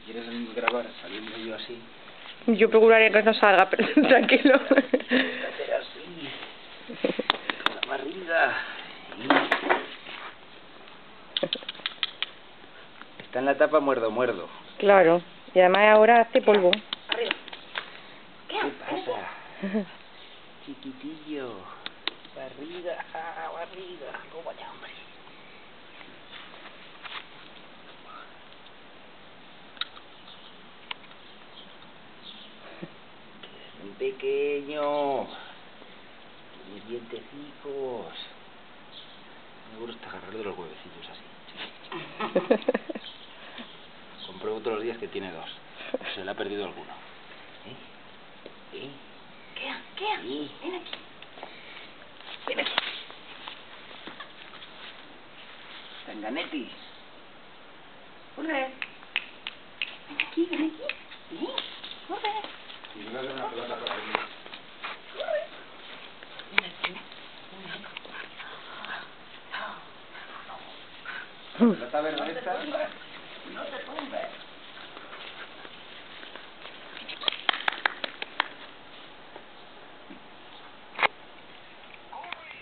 ¿Quieres grabar saliendo yo así? Yo procuraré que no salga, pero tranquilo. Hacer así, con la barriga. Está en la tapa muerdo, muerdo. Claro, y además ahora hace polvo. Arriba. ¿Qué pasa? Chiquitillo. Barriga, barriga. Toma ya, hombre. Muy pequeño. Mis dientecicos. Me gusta agarrarlo de los huevecillos así. Compruebo todos los días que tiene dos. Se le ha perdido alguno. ¿Eh? ¿Qué? Sí. Ven aquí. Ven aquí. Tanganetti. Corre. Ven aquí. Ven. Corre. Y me voy a dar una pelota para venir. Corre. Ven aquí. La pelota verde esta. No te pongas.